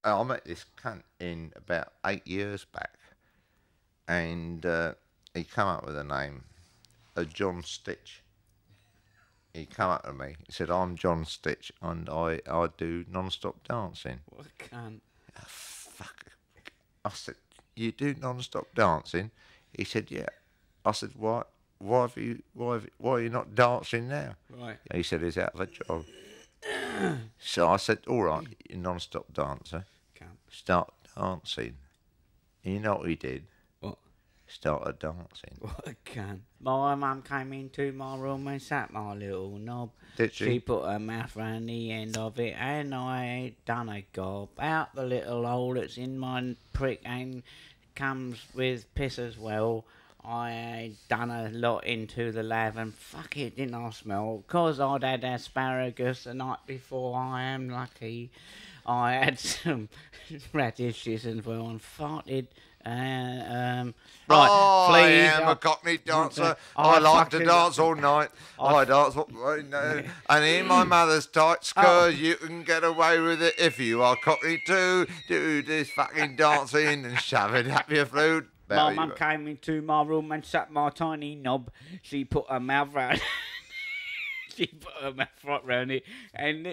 I met this cunt in about 8 years back, and he come up with a name, John Stitch. He come up to me. He said, "I'm John Stitch, and I do non-stop dancing." What a cunt. Oh, fuck. I said, "You do non-stop dancing?" He said, "Yeah." I said, "Why are you not dancing now?" Right. He said he's out of a job. So I said, "All right, you're non-stop dancer. Cunt. Start dancing." And you know what he did? What? Started dancing. What a cunt. My mum came into my room and sat my little knob. Did she? She put her mouth round the end of it and I done a gob out the little hole that's in my prick and comes with piss as well. I done a lot into the lav and fuck it, didn't I smell? 'Cause I'd had asparagus the night before, I am lucky. I had some radishes as well and farted. Right, I please. am a Cockney dancer. I like to dance all night. I dance what I know. And in my mother's tight skirt, you can get away with it if you are Cockney too. Do this fucking dancing and shove it up your flute. My mum came into my room and sat my tiny knob. She put her mouth round. She put her mouth right round it, and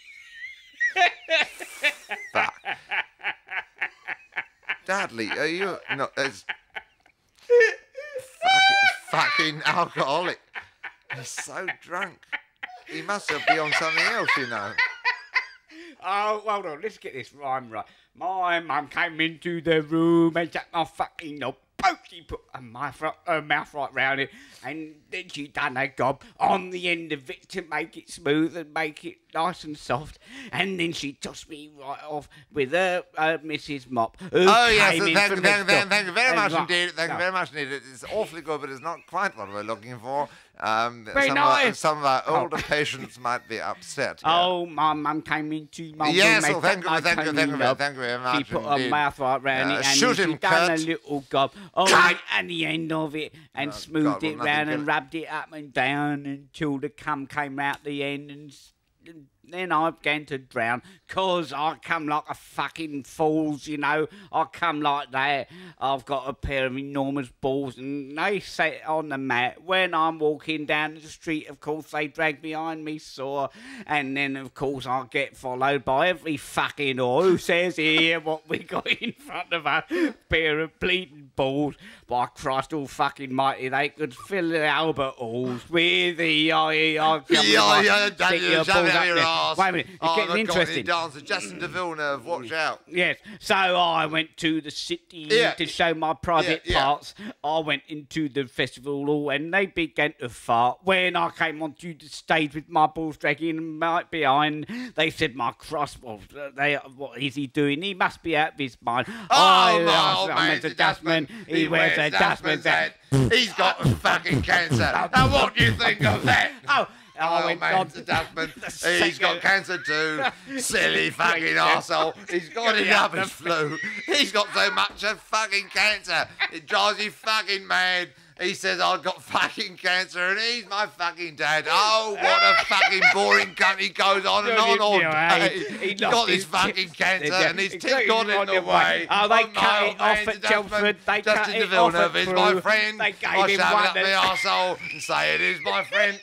Fuck. Dudley, are you not as fucking alcoholic? He's so drunk. He must be on something else, you know. Oh, hold on, let's get this rhyme right. My mum came into the room and sat my fucking knob. She put her mouth right round it, and then she done a gob on the end of it to make it smooth and make it nice and soft. And then she tossed me right off with her Mrs. Mop. Oh yes, thank you very much Right. indeed. Thank you very much indeed. It's awfully good, but it's not quite what we're looking for. Very nice. Some of our older patients might be upset. Here. Oh, my mum came into my room. Yes, well, and thank you very much. She put her indeed. mouth right round it, and shoot she him, done Kurt. a little gob on Cut. at the end of it, and Oh, smoothed God, well, it nothing round good. and rubbed it up and down until the cum came out the end, and then I began to drown, 'cause I come like a fucking fools, you know. I come like that. I've got a pair of enormous balls, and they sit on the mat. When I'm walking down the street, of course, they drag behind me sore, and then, of course, I get followed by every fucking whore who says, "Here, what we got in front of us, pair of bleeding balls." By Christ all fucking mighty, they could fill the Albert Halls with the stick your balls up there. Wait a minute, it's getting interesting. Dancer, Justin de Villeneuve, watch out. Yes, so I went to the city to show my private parts. I went into the festival hall and they began to fart. When I came onto the stage with my balls dragging right behind, they said, "My cross, what is he doing? He must be out of his mind." Man, a dustman. He wears a dustman's hat. He's got fucking cancer. Now what do you think of that? I went man, on the dustman. He's got cancer too. Silly fucking arsehole. He's got it up his flu. He's got so much of fucking cancer. It drives you fucking mad. He says, "I've got fucking cancer and he's my fucking dad." Oh, what a fucking boring cunt. He goes on and on all day. He's got this fucking cancer and his tit got in the way. Oh, they cut it off at Chelmsford. They cut Justin it de off at Villeneuve is my Crewe. friend. They I gave shove him it up one. my arsehole and say it is my friend.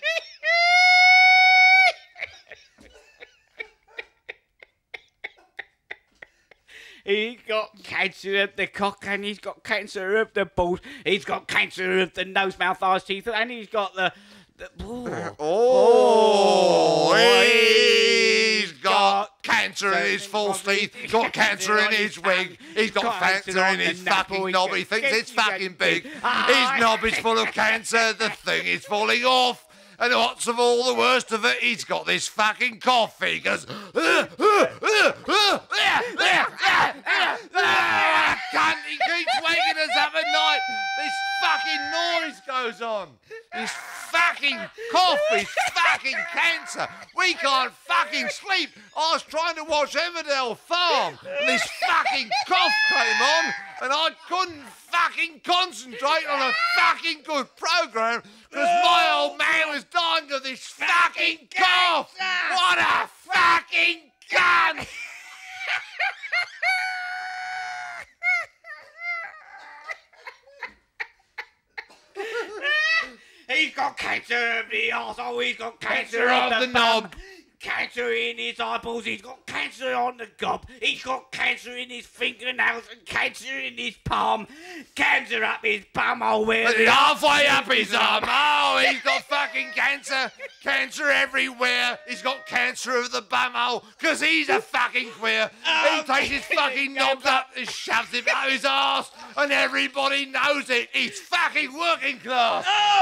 He's got cancer of the cock and he's got cancer of the balls. He's got cancer of the nose, mouth, eyes, teeth, and he's got the he's got cancer in his false teeth. He's got cancer in his wig. He's got cancer in his fucking knob. He thinks it's fucking big. His knob is full of cancer. The thing is falling off. And what's of all the worst of it, he's got this fucking cough. He goes, cunt, he keeps waking us up at night. This fucking noise goes on. This fucking cough is fucking cancer. We can't fucking sleep. I was trying to watch Emmerdale Farm, and this fucking cough came on, and I couldn't fucking concentrate on a fucking good programme because my old man was dying of this fucking cough. What a fucking cunt! got cancer of the arse. Oh, he's got cancer, Cancer of of the the bum. knob. Cancer in his eyeballs, he's got cancer on the gob, he's got cancer in his fingernails and cancer in his palm, cancer up his bumhole where the Halfway up his arm. Oh, he's got fucking cancer. Cancer everywhere. He's got cancer of the bumhole because he's a fucking queer. He takes his fucking knobs up and shoves it up his arse and everybody knows it. He's fucking working class.